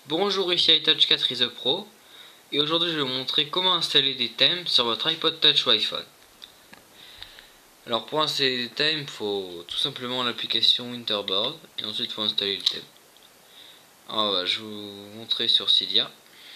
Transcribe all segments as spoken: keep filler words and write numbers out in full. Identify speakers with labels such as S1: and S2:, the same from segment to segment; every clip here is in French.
S1: Bonjour, ici iTouch quatre Rise Pro et aujourd'hui je vais vous montrer comment installer des thèmes sur votre iPod Touch ou iPhone. Alors pour installer des thèmes, il faut tout simplement l'application Winterboard et ensuite il faut installer le thème. Alors bah, je vais vous montrer sur Cydia.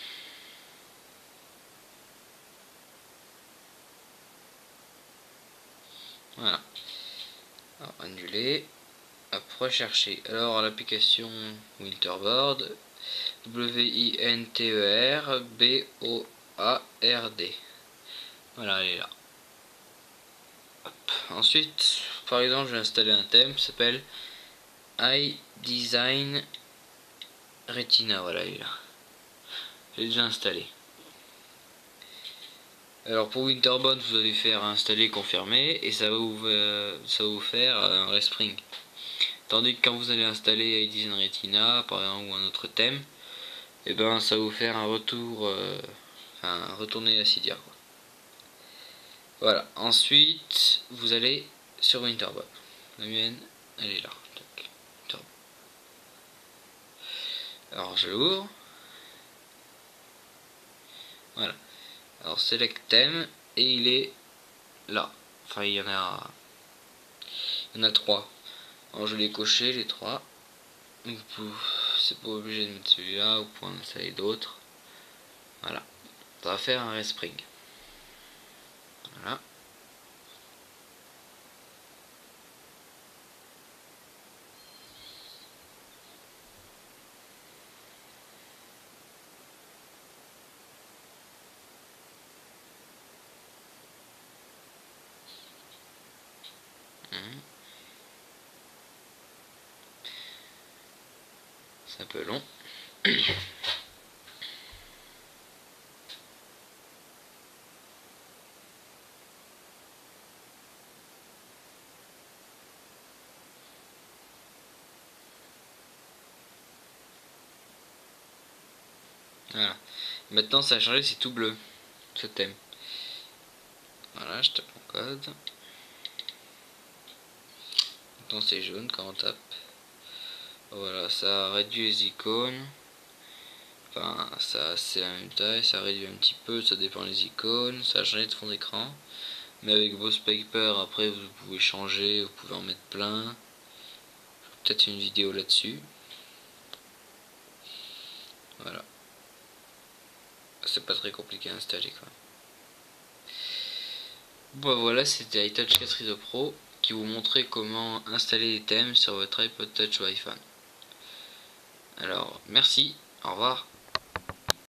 S1: Voilà. Alors annuler. Hop, rechercher. Alors l'application Winterboard. W I N T E R B O A R D. Voilà, elle est là. Hop. Ensuite, par exemple, je vais installer un thème qui s'appelle iDesign Retina. Voilà, il est là. J'ai déjà installé. Alors pour Winterboard, vous allez faire installer confirmer et ça va vous, euh, ça va vous faire un respring. Tandis que quand vous allez installer iDesign Retina, par exemple, ou un autre thème, et ben ça va vous faire un retour, euh, enfin retourner à Cydia. Quoi. Voilà. Ensuite, vous allez sur Winterboard. La mienne, elle est là. Alors je l'ouvre. Voilà. Alors select thème et il est là. Enfin il y en a, il y en a trois. Alors je l'ai coché les trois. C'est pas obligé de mettre celui-là, vous pouvez en installer d'autres. Voilà. Ça va faire un respring. Voilà. C'est un peu long. Voilà. Maintenant ça a changé, c'est tout bleu ce thème. Voilà, je tape mon code. Maintenant c'est jaune quand on tape. Voilà, ça réduit les icônes. Enfin, ça c'est la même taille, ça réduit un petit peu, ça dépend des icônes. Ça a changé de fond d'écran. Mais avec vos Paper, après vous pouvez changer, vous pouvez en mettre plein. Peut-être une vidéo là-dessus. Voilà. C'est pas très compliqué à installer quoi. Bon voilà, c'était iTouch quatre Rise Pro qui vous montrait comment installer les thèmes sur votre iPod Touch ou iPhone. Alors merci, au revoir.